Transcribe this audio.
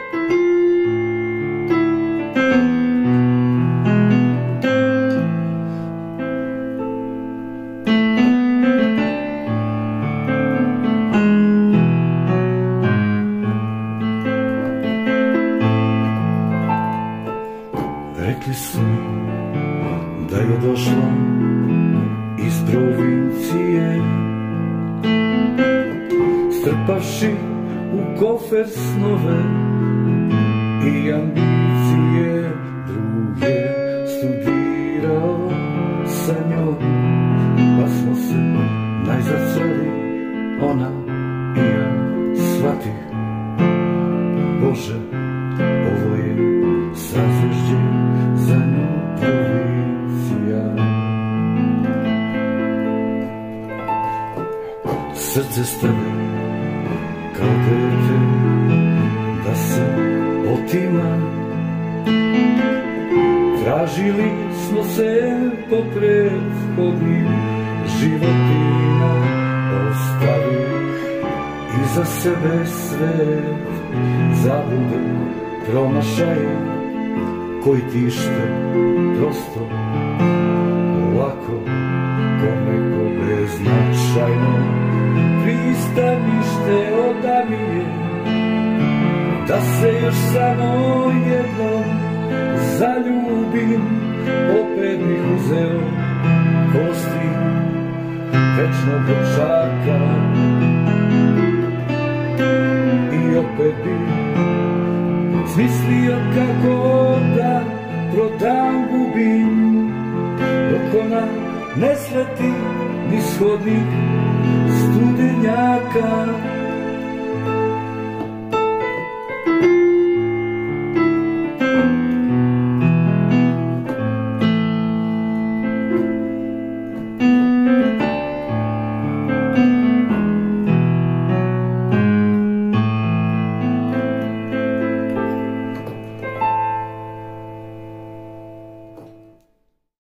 Rekli su da je došla iz provincije, strpavši u kofer snove i ambicije. Drug je studirao sa njom, pa smo se najzad sreli, ona i ja. Shvatih, Bože, ovo je sazvežđe za nju provincija. Srce stade kao dete da se otima, tražili smo se po prethodnim životima, ostavili iza sebe svet, zablude, promašaje koji tište prosto, lako, ko neko beznačajno pristanište odavije, da se još samo jednom zaljubim. Opet bih uzeo kosti večnog dečaka i opet bih smislio kako da prodam gubim, dok ona ne sleti niz hodnik studenjaka.